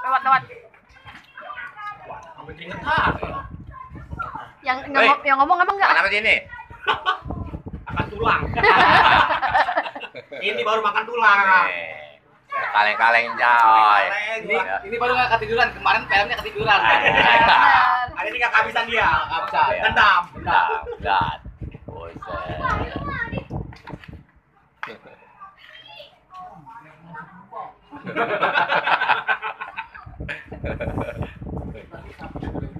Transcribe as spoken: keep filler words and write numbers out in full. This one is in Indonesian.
lewat lewat. Yang ngomong, yang ngomong emang enggak? Makan apa ini? Makan tulang. Ini baru makan tulang. Kaleng-kaleng coy. Ini, ini baru nggak ketiduran. Kemarin filmnya ketiduran. Hari ini nggak kehabisan dia. Nggak bisa. Dendam. Dendam. Dan. Buset.